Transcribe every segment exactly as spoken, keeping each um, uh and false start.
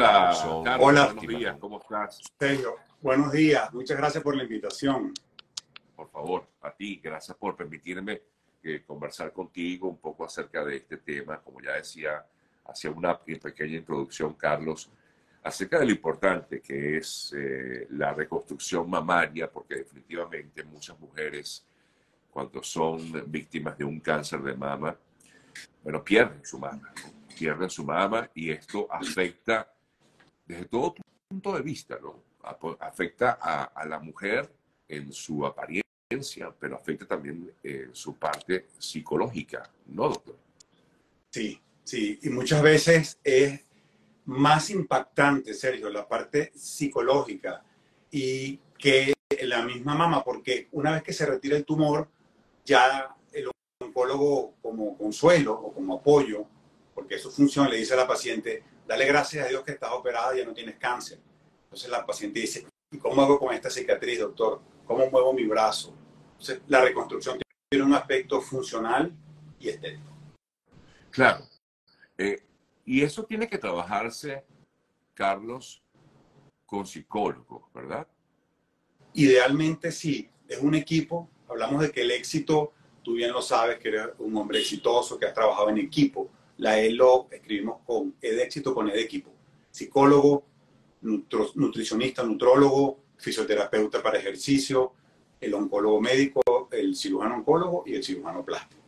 Hola, Carlos, Hola, buenos días, ¿cómo estás? Sergio. Buenos días, muchas gracias por la invitación. Por favor, a ti, gracias por permitirme eh, conversar contigo un poco acerca de este tema. Como ya decía, hacía una pequeña introducción, Carlos, acerca de lo importante que es eh, la reconstrucción mamaria, porque definitivamente muchas mujeres, cuando son víctimas de un cáncer de mama, bueno, pierden su mama, ¿no? Pierden su mama y esto afecta desde todo punto de vista, ¿no? Afecta a, a la mujer en su apariencia, pero afecta también eh, su parte psicológica, ¿no, doctor? Sí, sí, y muchas veces es más impactante, Sergio, la parte psicológica y que la misma mama, porque una vez que se retira el tumor, ya el oncólogo como consuelo o como apoyo, porque es su función, le dice a la paciente, dale gracias a Dios que estás operada y ya no tienes cáncer. Entonces la paciente dice, ¿y cómo hago con esta cicatriz, doctor? ¿Cómo muevo mi brazo? Entonces la reconstrucción tiene un aspecto funcional y estético. Claro. Eh, y eso tiene que trabajarse, Carlos, con psicólogos, ¿verdad? Idealmente sí, es un equipo, hablamos de que el éxito, tú bien lo sabes, que eres un hombre exitoso, que has trabajado en equipo. La E lo escribimos con E de éxito, con E de equipo. Psicólogo, nutro, nutricionista, nutrólogo, fisioterapeuta para ejercicio, el oncólogo médico, el cirujano oncólogo y el cirujano plástico.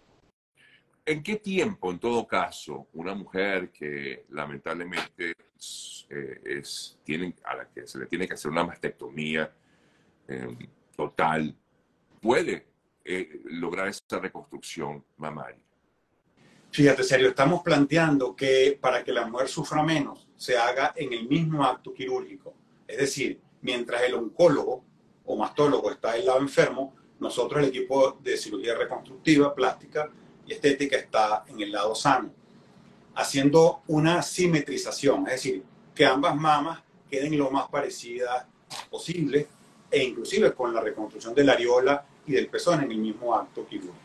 ¿En qué tiempo, en todo caso, una mujer que lamentablemente eh, es, tiene, a la que se le tiene que hacer una mastectomía eh, total, puede eh, lograr esa reconstrucción mamaria? Fíjate, serio, estamos planteando que para que la mujer sufra menos, se haga en el mismo acto quirúrgico. Es decir, mientras el oncólogo o mastólogo está del lado enfermo, nosotros, el equipo de cirugía reconstructiva, plástica y estética, está en el lado sano, haciendo una simetrización, es decir, que ambas mamas queden lo más parecidas posible e inclusive con la reconstrucción de la areola y del pezón en el mismo acto quirúrgico.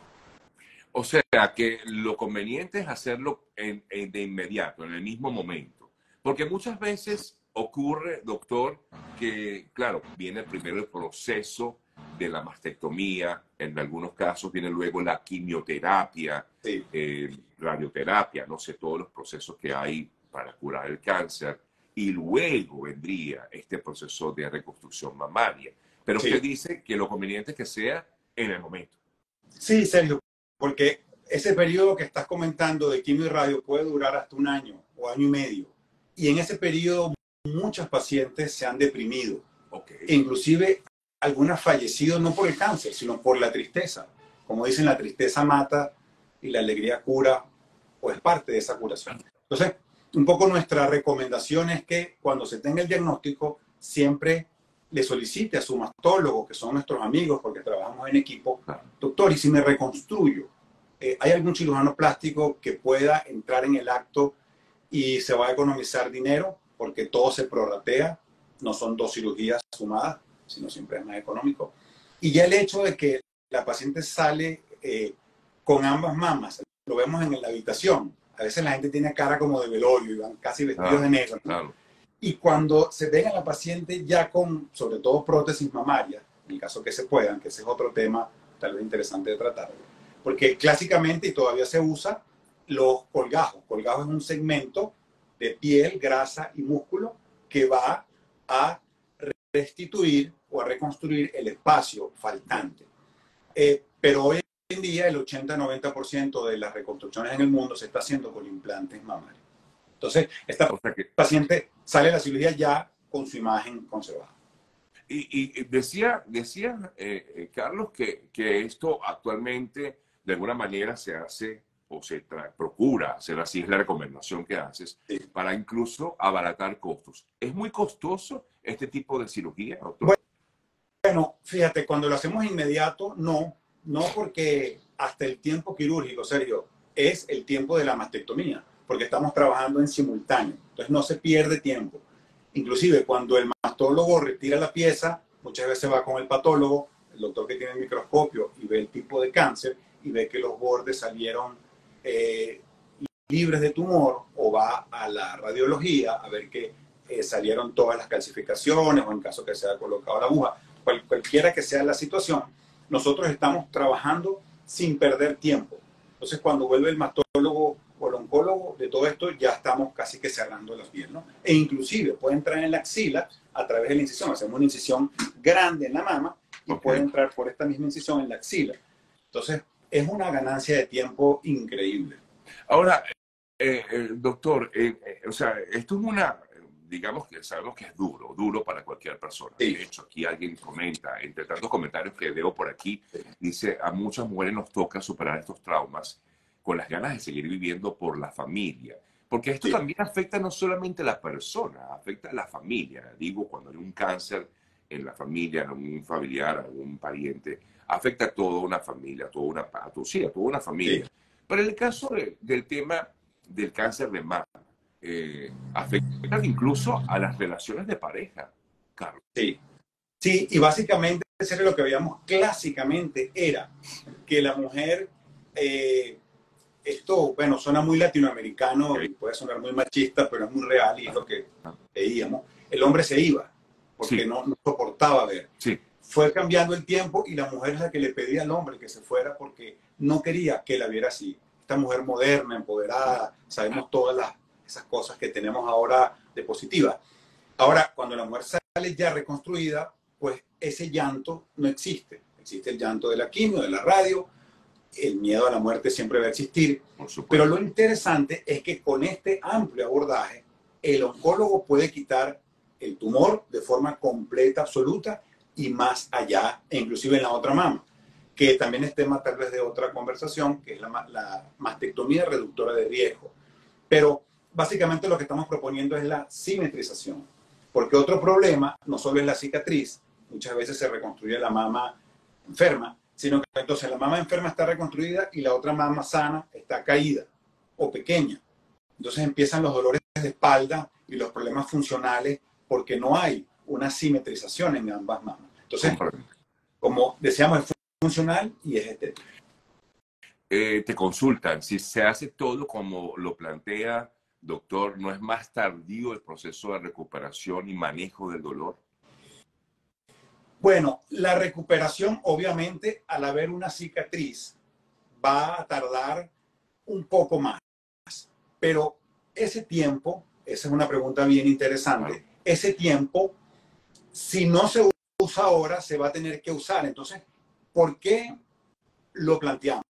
O sea, que lo conveniente es hacerlo en, en de inmediato, en el mismo momento. Porque muchas veces ocurre, doctor, que, claro, viene primero el proceso de la mastectomía, en algunos casos viene luego la quimioterapia, Sí. eh, radioterapia, no sé, todos los procesos que hay para curar el cáncer, y luego vendría este proceso de reconstrucción mamaria. Pero usted Sí. dice que lo conveniente es que sea en el momento. Sí, Sergio, porque ese periodo que estás comentando de quimio y radio puede durar hasta un año o año y medio. Y en ese periodo muchas pacientes se han deprimido. Okay. E inclusive algunas fallecido no por el cáncer, sino por la tristeza. Como dicen, la tristeza mata y la alegría cura o es parte de esa curación. Entonces, un poco nuestra recomendación es que cuando se tenga el diagnóstico, siempre le solicite a su mastólogo, que son nuestros amigos porque trabajamos en equipo, doctor, ¿y si me reconstruyo? Eh, ¿Hay algún cirujano plástico que pueda entrar en el acto y se va a economizar dinero? Porque todo se prorratea, no son dos cirugías sumadas, sino siempre es más económico. Y ya el hecho de que la paciente sale eh, con ambas mamas, lo vemos en la habitación. A veces la gente tiene cara como de velorio y van casi vestidos Ah, de negro, ¿no? claro. Y cuando se ven a la paciente ya con, sobre todo, prótesis mamaria, en el caso que se puedan, que ese es otro tema tal vez interesante de tratar, porque clásicamente y todavía se usa los colgajos. Colgajos es un segmento de piel, grasa y músculo que va a restituir o a reconstruir el espacio faltante. Eh, pero hoy en día el ochenta a noventa por ciento de las reconstrucciones en el mundo se está haciendo con implantes mamarios. Entonces, esta O sea que, paciente sale de la cirugía ya con su imagen conservada. y, y decía, decía eh, eh, Carlos, que, que esto actualmente de alguna manera se hace o se tra- procura hacer así, es la recomendación que haces, Sí. para incluso abaratar costos. ¿Es muy costoso este tipo de cirugía, doctor? Bueno, fíjate, cuando lo hacemos inmediato, no, no porque hasta el tiempo quirúrgico, Sergio, es el tiempo de la mastectomía, porque estamos trabajando en simultáneo, entonces no se pierde tiempo. Inclusive cuando el mastólogo retira la pieza, muchas veces va con el patólogo, el doctor que tiene el microscopio y ve el tipo de cáncer y ve que los bordes salieron eh, libres de tumor o va a la radiología a ver que eh, salieron todas las calcificaciones o en caso que se haya colocado la aguja, cual, cualquiera que sea la situación, nosotros estamos trabajando sin perder tiempo. Entonces, cuando vuelve el mastólogo o el oncólogo de todo esto, ya estamos casi que cerrando las piel, ¿no? E inclusive puede entrar en la axila a través de la incisión. Hacemos una incisión grande en la mama y okay. puede entrar por esta misma incisión en la axila. Entonces, es una ganancia de tiempo increíble. Ahora, eh, eh, doctor, eh, eh, o sea, esto es una, digamos que sabemos que es duro, duro para cualquier persona. Sí. De hecho, aquí alguien comenta, entre tantos comentarios que veo por aquí, sí. dice, a muchas mujeres nos toca superar estos traumas con las ganas de seguir viviendo por la familia. Porque esto sí. también afecta no solamente a la persona, afecta a la familia. Digo, cuando hay un cáncer en la familia, en un familiar, en un pariente, afecta a toda una familia, a toda una, a tu, sí, a toda una familia. Sí. Pero en el caso de, del tema del cáncer de mama, eh, afecta incluso a las relaciones de pareja, Carlos. Sí, sí, y básicamente eso era lo que veíamos clásicamente, era que la mujer, eh, esto, bueno, suena muy latinoamericano okay. y puede sonar muy machista, pero es muy real y es lo que veíamos. El hombre se iba porque sí. no, no soportaba ver. Sí. Fue cambiando el tiempo y la mujer es la que le pedía al hombre que se fuera porque no quería que la viera así. Esta mujer moderna, empoderada, sabemos todas las, esas cosas que tenemos ahora de positivas. Ahora, cuando la mujer sale ya reconstruida, pues ese llanto no existe. Existe el llanto de la quimio, de la radio, el miedo a la muerte siempre va a existir. Pero lo interesante es que con este amplio abordaje, el oncólogo puede quitar el tumor de forma completa, absoluta, y más allá, e inclusive en la otra mama, que también es tema tal vez de otra conversación, que es la, la mastectomía reductora de riesgo. Pero básicamente lo que estamos proponiendo es la simetrización, porque otro problema no solo es la cicatriz, muchas veces se reconstruye la mama enferma, sino que entonces la mama enferma está reconstruida y la otra mama sana está caída o pequeña. Entonces empiezan los dolores de espalda y los problemas funcionales porque no hay una simetrización en ambas mamas. Entonces, como decíamos, es funcional y es estético. Eh, te consultan, si se hace todo como lo plantea, doctor, ¿no es más tardío el proceso de recuperación y manejo del dolor? Bueno, la recuperación, obviamente, al haber una cicatriz, va a tardar un poco más. Pero ese tiempo, esa es una pregunta bien interesante, claro. ese tiempo, si no se usa ahora, se va a tener que usar. Entonces, ¿por qué lo planteamos?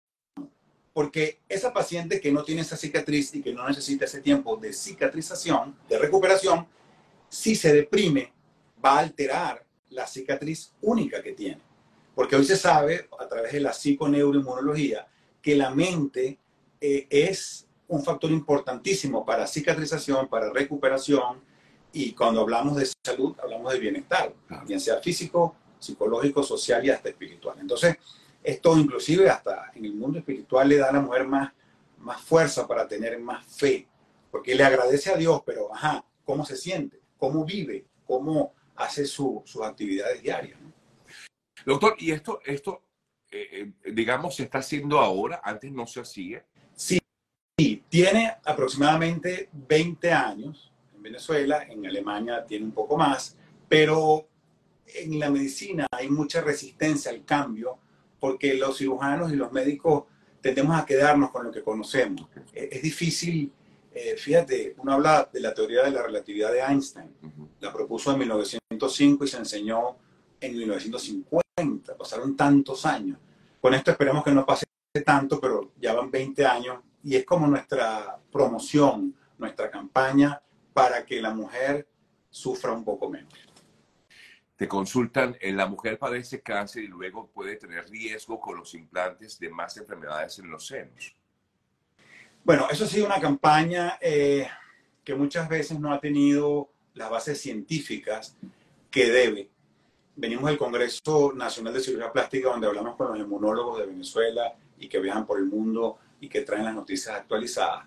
Porque esa paciente que no tiene esa cicatriz y que no necesita ese tiempo de cicatrización, de recuperación, si se deprime, va a alterar la cicatriz única que tiene. Porque hoy se sabe, a través de la psiconeuroinmunología, que la mente eh, es un factor importantísimo para cicatrización, para recuperación, y cuando hablamos de salud, hablamos de bienestar, bien sea físico, psicológico, social y hasta espiritual. Entonces, esto inclusive hasta en el mundo espiritual le da a la mujer más, más fuerza para tener más fe, porque le agradece a Dios, pero ajá, ¿cómo se siente? ¿Cómo vive? ¿Cómo hace su, sus actividades diarias? ¿No? Doctor, ¿y esto, esto eh, digamos, se está haciendo ahora? ¿Antes no se hacía? Sí, sí, tiene aproximadamente veinte años en Venezuela, en Alemania tiene un poco más, pero en la medicina hay mucha resistencia al cambio porque los cirujanos y los médicos tendemos a quedarnos con lo que conocemos. Es, es difícil, eh, fíjate, uno habla de la teoría de la relatividad de Einstein, uh-huh. la propuso en mil novecientos cinco y se enseñó en mil novecientos cincuenta, pasaron tantos años. Con esto esperemos que no pase tanto, pero ya van veinte años y es como nuestra promoción, nuestra campaña para que la mujer sufra un poco menos. Te consultan, eh, la mujer padece cáncer y luego puede tener riesgo con los implantes de más enfermedades en los senos. Bueno, eso ha sido una campaña eh, que muchas veces no ha tenido las bases científicas que debe. Venimos del Congreso Nacional de Cirugía Plástica, donde hablamos con los inmunólogos de Venezuela y que viajan por el mundo y que traen las noticias actualizadas.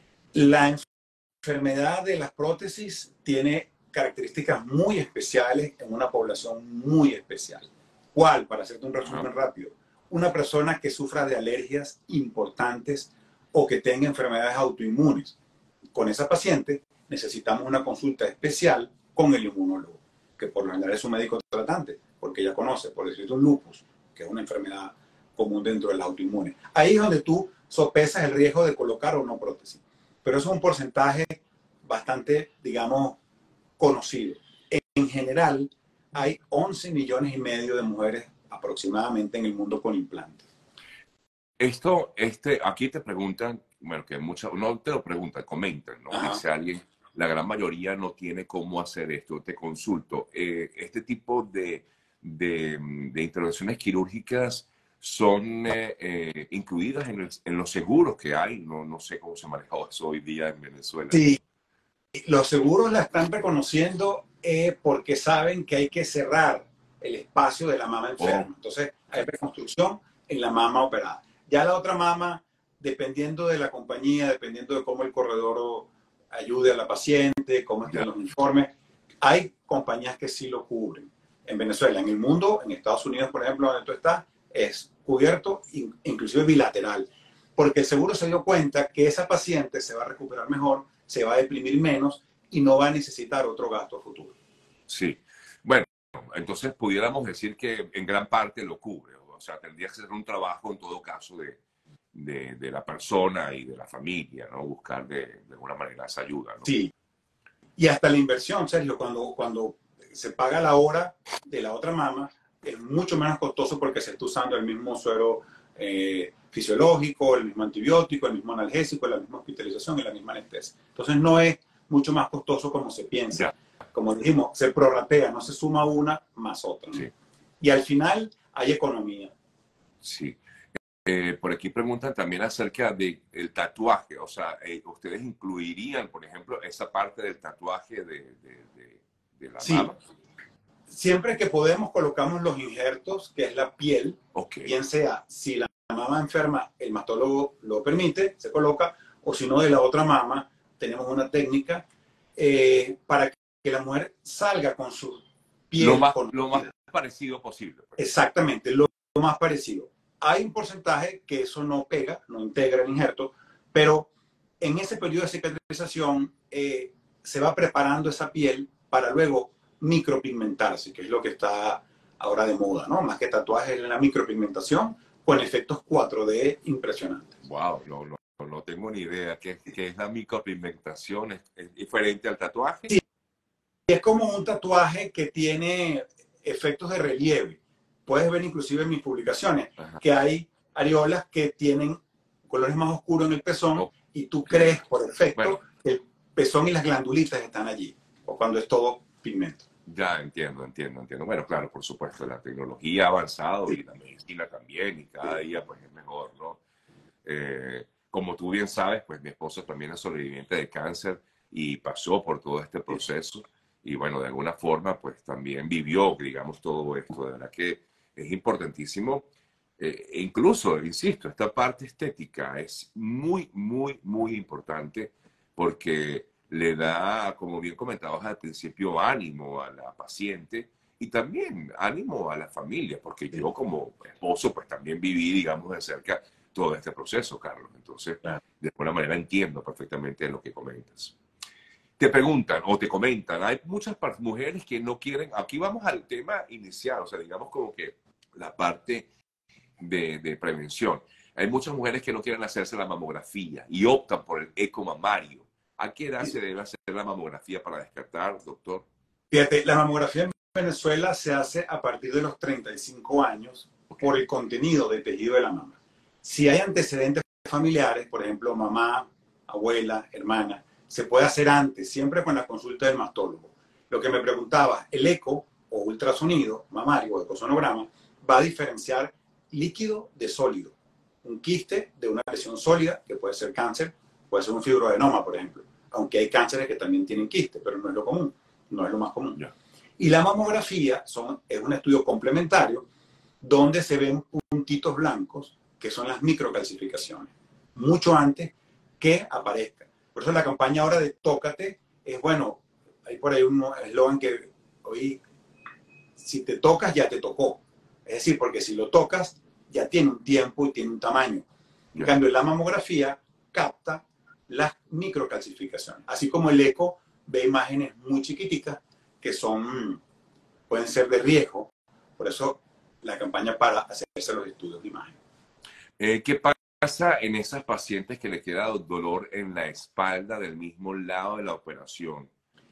La enfermedad de las prótesis tiene características muy especiales en una población muy especial. ¿Cuál? Para hacerte un resumen rápido. Una persona que sufra de alergias importantes o que tenga enfermedades autoinmunes. Con esa paciente necesitamos una consulta especial con el inmunólogo, que por lo general es un médico tratante, porque ya conoce, por decirte, un lupus, que es una enfermedad común dentro de las autoinmunes. Ahí es donde tú sopesas el riesgo de colocar o no prótesis. Pero eso es un porcentaje bastante, digamos, conocido. En general, hay once millones y medio de mujeres aproximadamente en el mundo con implantes. Esto, este, aquí te preguntan, bueno, que muchas, no te lo preguntan, comentan, ¿no? Ajá. Dice alguien, la gran mayoría no tiene cómo hacer esto. Te consulto, eh, este tipo de, de, de intervenciones quirúrgicas son eh, eh, incluidas en, el, en los seguros que hay. No, no sé cómo se maneja eso hoy día en Venezuela. Sí, los seguros la están reconociendo eh, porque saben que hay que cerrar el espacio de la mama enferma. Oh. Entonces, hay reconstrucción en la mama operada. Ya la otra mama, dependiendo de la compañía, dependiendo de cómo el corredor ayude a la paciente, cómo estén los informes, hay compañías que sí lo cubren. En Venezuela, en el mundo, en Estados Unidos, por ejemplo, donde tú estás, es cubierto, inclusive bilateral, porque el seguro se dio cuenta que esa paciente se va a recuperar mejor, se va a deprimir menos y no va a necesitar otro gasto futuro. Sí. Bueno, entonces pudiéramos decir que en gran parte lo cubre. O sea, tendría que ser un trabajo en todo caso de, de, de la persona y de la familia, ¿no? Buscar de, de alguna manera esa ayuda, ¿no? Sí. Y hasta la inversión, Sergio, cuando, cuando se paga la hora de la otra mama, es mucho menos costoso porque se está usando el mismo suero eh, fisiológico, el mismo antibiótico, el mismo analgésico, la misma hospitalización y la misma anestesia. Entonces no es mucho más costoso como se piensa. Ya. Como dijimos, se prorratea, no se suma una más otra, ¿no? Sí. Y al final hay economía. Sí. Eh, por aquí preguntan también acerca del tatuaje. O sea, eh, ¿ustedes incluirían, por ejemplo, esa parte del tatuaje de, de, de, de la sí. mama? Siempre que podemos colocamos los injertos, que es la piel, okay. Bien sea si la mama enferma, el mastólogo lo permite, se coloca, o si no de la otra mama, tenemos una técnica eh, para que la mujer salga con su piel. Lo más, lo más parecido posible. Pues. Exactamente, lo, lo más parecido. Hay un porcentaje que eso no pega, no integra el injerto, pero en ese periodo de cicatrización eh, se va preparando esa piel para luego micropigmentarse, que es lo que está ahora de moda, ¿no? Más que tatuajes en la micropigmentación con efectos cuatro D impresionantes. Wow, no, no, no tengo ni idea qué, qué es la micropigmentación. ¿Es, es diferente al tatuaje? Sí, es como un tatuaje que tiene efectos de relieve. Puedes ver inclusive en mis publicaciones Ajá. que hay areolas que tienen colores más oscuros en el pezón oh. y tú crees por efecto bueno. que el pezón y las glandulitas están allí, o cuando es todo pigmento. Ya, entiendo, entiendo, entiendo. Bueno, claro, por supuesto, la tecnología ha avanzado sí. y la medicina también, y cada sí. día pues es mejor, ¿no? Eh, como tú bien sabes, pues mi esposo también es sobreviviente de cáncer y pasó por todo este proceso sí. y bueno, de alguna forma pues también vivió, digamos, todo esto. De verdad que es importantísimo. Eh, e incluso, insisto, esta parte estética es muy, muy, muy importante porque le da, como bien comentabas al principio, ánimo a la paciente y también ánimo a la familia, porque yo como esposo pues también viví, digamos, de cerca todo este proceso, Carlos. Entonces, claro. de alguna manera entiendo perfectamente lo que comentas. Te preguntan o te comentan, hay muchas mujeres que no quieren, aquí vamos al tema inicial, o sea, digamos como que la parte de, de prevención. Hay muchas mujeres que no quieren hacerse la mamografía y optan por el eco mamario. ¿A qué edad se debe hacer la mamografía para descartar, doctor? Fíjate, la mamografía en Venezuela se hace a partir de los treinta y cinco años okay. por el contenido del tejido de la mama. Si hay antecedentes familiares, por ejemplo, mamá, abuela, hermana, se puede hacer antes, siempre con la consulta del mastólogo. Lo que me preguntaba, el eco o ultrasonido mamario o ecosonograma va a diferenciar líquido de sólido. Un quiste de una lesión sólida, que puede ser cáncer, puede ser un fibroadenoma, por ejemplo. Aunque hay cánceres que también tienen quiste, pero no es lo común, no es lo más común. Yeah. Y la mamografía son, es un estudio complementario donde se ven puntitos blancos, que son las microcalcificaciones, mucho antes que aparezca. Por eso la campaña ahora de Tócate es, bueno, hay por ahí un eslogan que oí, si te tocas ya te tocó. Es decir, porque si lo tocas ya tiene un tiempo y tiene un tamaño. En yeah. cambio, la mamografía capta las microcalcificaciones. Así como el eco ve imágenes muy chiquiticas que son, pueden ser de riesgo. Por eso la campaña para hacerse los estudios de imagen. Eh, ¿Qué pasa en esas pacientes que le queda dolor en la espalda del mismo lado de la operación?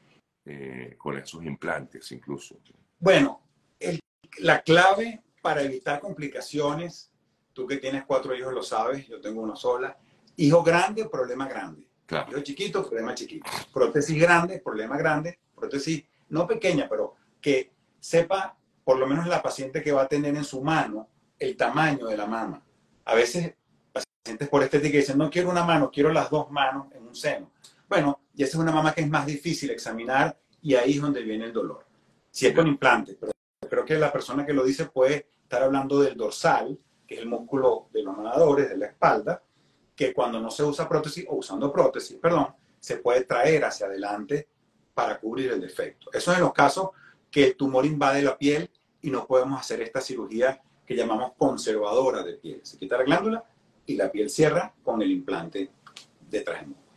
Eh, con esos implantes incluso. Bueno, el, la clave para evitar complicaciones, tú que tienes cuatro hijos lo sabes, yo tengo uno sola, hijo grande, problema grande. Claro. Hijo chiquito, problema chiquito. Prótesis grande, problema grande. Prótesis no pequeña, pero que sepa, por lo menos la paciente que va a tener en su mano, el tamaño de la mama. A veces pacientes por estética dicen, no quiero una mano, quiero las dos manos en un seno. Bueno, y esa es una mama que es más difícil examinar y ahí es donde viene el dolor. Si es con implante, pero creo que la persona que lo dice puede estar hablando del dorsal, que es el músculo de los nadadores, de la espalda, que cuando no se usa prótesis, o usando prótesis, perdón, se puede traer hacia adelante para cubrir el defecto. Eso es en los casos que el tumor invade la piel y no podemos hacer esta cirugía que llamamos conservadora de piel. Se quita la glándula y la piel cierra con el implante detrás del músculo.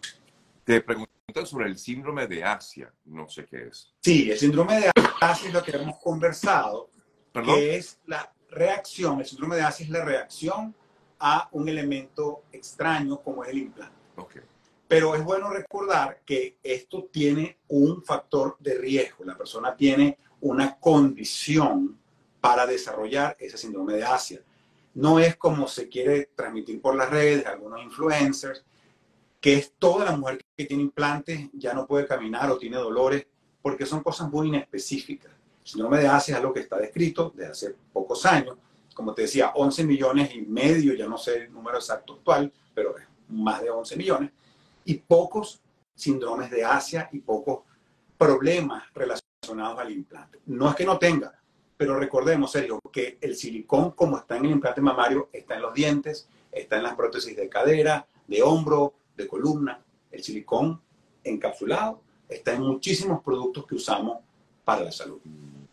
Te preguntan sobre el síndrome de Asia, no sé qué es. Sí, el síndrome de Asia es lo que hemos conversado, ¿Perdón? que es la reacción, el síndrome de Asia es la reacción a un elemento extraño como es el implante. Okay. Pero es bueno recordar que esto tiene un factor de riesgo. La persona tiene una condición para desarrollar ese síndrome de Asia. No es como se quiere transmitir por las redes, algunos influencers, que es toda la mujer que tiene implantes ya no puede caminar o tiene dolores, porque son cosas muy inespecíficas. El síndrome de Asia es algo que está descrito desde hace pocos años. Como te decía, once millones y medio, ya no sé el número exacto actual, pero es más de once millones. Y pocos síndromes de Asia y pocos problemas relacionados al implante. No es que no tenga, pero recordemos, Sergio, que el silicón, como está en el implante mamario, está en los dientes, está en las prótesis de cadera, de hombro, de columna. El silicón encapsulado está en muchísimos productos que usamos para la salud.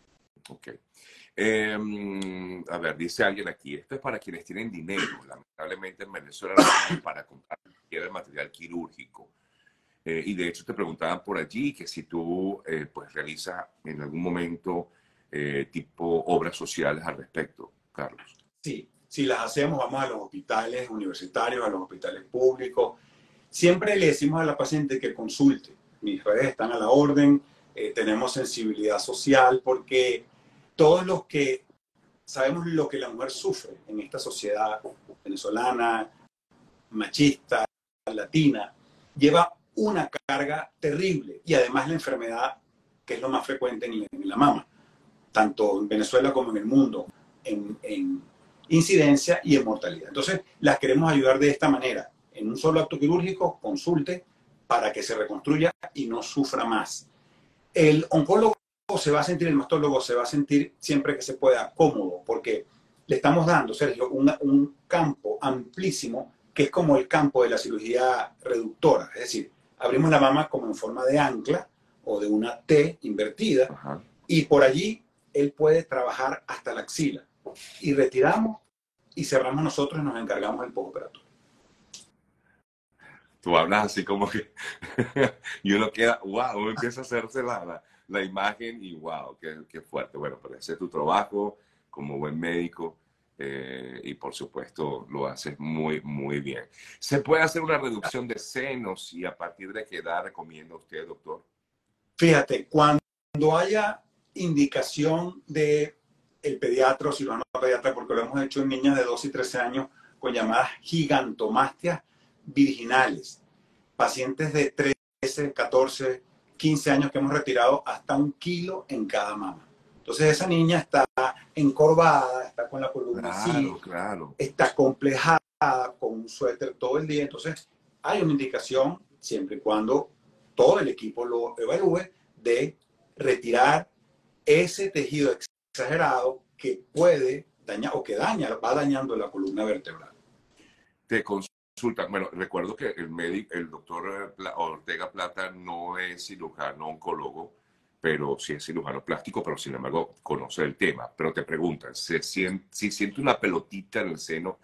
Ok. Eh, a ver, dice alguien aquí, esto es para quienes tienen dinero. Lamentablemente en Venezuela no tienen para comprar el material quirúrgico. Eh, y de hecho te preguntaban por allí que si tú eh, pues realizas en algún momento eh, tipo obras sociales al respecto, Carlos. Sí, si las hacemos, vamos a los hospitales universitarios, a los hospitales públicos. Siempre le decimos a la paciente que consulte. Mis redes están a la orden, eh, tenemos sensibilidad social, porque todos los que sabemos lo que la mujer sufre en esta sociedad venezolana, machista, latina, lleva una carga terrible y además la enfermedad, que es lo más frecuente en, en la mama, tanto en Venezuela como en el mundo, en, en incidencia y en mortalidad. Entonces, las queremos ayudar de esta manera. En un solo acto quirúrgico, consulte para que se reconstruya y no sufra más. El oncólogo se va a sentir, el mastólogo se va a sentir siempre que se pueda cómodo, porque le estamos dando, Sergio, una, un campo amplísimo que es como el campo de la cirugía reductora. Es decir, abrimos la mama como en forma de ancla o de una T invertida. Ajá. Y por allí él puede trabajar hasta la axila. Y retiramos y cerramos nosotros y nos encargamos del postoperatorio. Tú hablas así como que y uno queda, wow, uno empieza a hacerse la, la, la imagen y wow, qué, qué fuerte. Bueno, pero ese es tu trabajo como buen médico eh, y por supuesto lo haces muy, muy bien. ¿Se puede hacer una reducción de senos y a partir de qué edad recomienda usted, doctor? Fíjate, cuando haya indicación de el pediatra o cirujano pediatra, porque lo hemos hecho en niñas de doce y trece años con llamadas gigantomastias virginales, pacientes de trece, catorce, quince años que hemos retirado hasta un kilo en cada mama. Entonces esa niña está encorvada, está con la columna claro, así, claro. está complejada con un suéter todo el día. Entonces hay una indicación, siempre y cuando todo el equipo lo evalúe, de retirar ese tejido exagerado que puede dañar o que daña, va dañando la columna vertebral. Te consultan, bueno, recuerdo que el médico, el doctor Ortega Plata no es cirujano oncólogo, pero sí es cirujano plástico, pero sin embargo conoce el tema. Pero te preguntan, si siente, si siente una pelotita en el seno,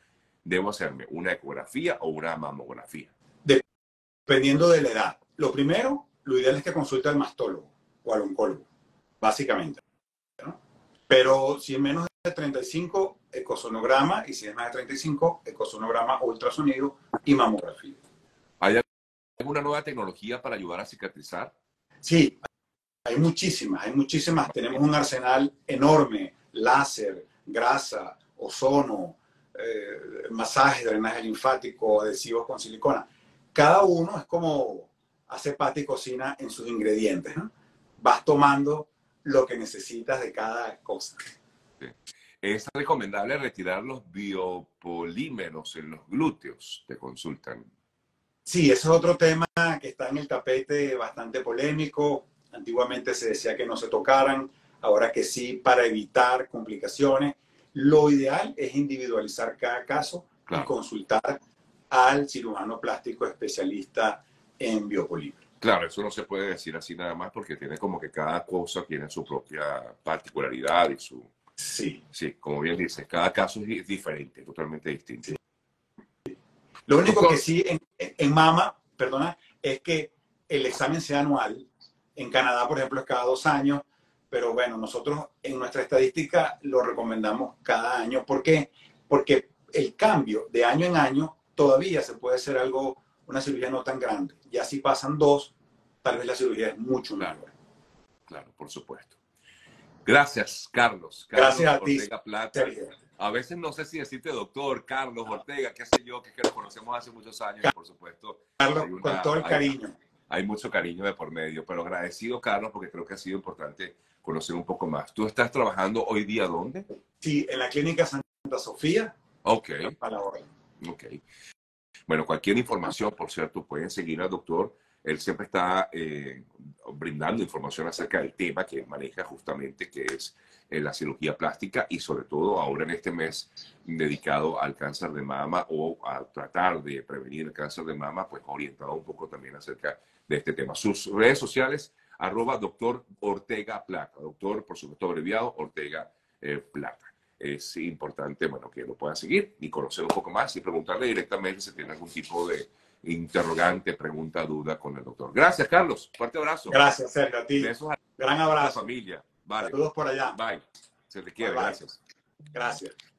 debo hacerme? ¿Una ecografía o una mamografía? Dependiendo de la edad. Lo primero, lo ideal es que consulte al mastólogo o al oncólogo, básicamente, ¿no? Pero si es menos de treinta y cinco, ecosonograma, y si es más de treinta y cinco, ecosonograma o ultrasonido y mamografía. ¿Hay alguna nueva tecnología para ayudar a cicatrizar? Sí, hay muchísimas, hay muchísimas. Tenemos un arsenal enorme: láser, grasa, ozono, eh, masaje, drenaje linfático, adhesivos con silicona. Cada uno es como hace pata y cocina en sus ingredientes, ¿no? Vas tomando lo que necesitas de cada cosa. Sí. ¿Es recomendable retirar los biopolímeros en los glúteos? Te consultan. Sí, ese es otro tema que está en el tapete, bastante polémico. Antiguamente se decía que no se tocaran, ahora que sí, para evitar complicaciones. Lo ideal es individualizar cada caso, claro, y consultar al cirujano plástico especialista en biopolímeros. Claro, eso no se puede decir así nada más porque tiene como que cada cosa tiene su propia particularidad y su... Sí. Sí, como bien dices, cada caso es diferente, totalmente distinto. Sí. Lo único Doctor, que sí en, en mama, perdona, es que el examen sea anual. En Canadá, por ejemplo, es cada dos años, pero bueno, nosotros en nuestra estadística lo recomendamos cada año. ¿Por qué? Porque el cambio de año en año todavía se puede hacer algo, una cirugía no tan grande. Ya si pasan dos, tal vez la cirugía es mucho claro, mayor. Claro, por supuesto. Gracias, Carlos. Carlos Gracias a ti, Ortega Plata. Sergio. A veces no sé si decirte doctor, Carlos Ortega, qué sé yo, que es que lo conocemos hace muchos años y por supuesto... Carlos, hay una, con todo el hay, cariño. Hay mucho cariño de por medio, pero agradecido, Carlos, porque creo que ha sido importante conocer un poco más. ¿Tú estás trabajando hoy día dónde? Sí, en la Clínica Santa Sofía. Ok. A la hora. Ok. Bueno, cualquier información, por cierto, pueden seguir al doctor. Él siempre está eh, brindando información acerca del tema que maneja justamente, que es eh, la cirugía plástica y sobre todo ahora en este mes dedicado al cáncer de mama o a tratar de prevenir el cáncer de mama, pues orientado un poco también acerca de este tema. Sus redes sociales, arroba doctor Ortega Plata. Doctor, por supuesto, abreviado, Ortega eh, Plata. Es importante, bueno, que lo puedan seguir y conocer un poco más y preguntarle directamente si tiene algún tipo de interrogante, pregunta, duda con el doctor. Gracias, Carlos. Fuerte abrazo. Gracias, Sergio. A ti. Besos a Gran abrazo. la familia. Vale. Saludos por allá. Bye. Se te quiere. Bye, bye. Gracias. Gracias.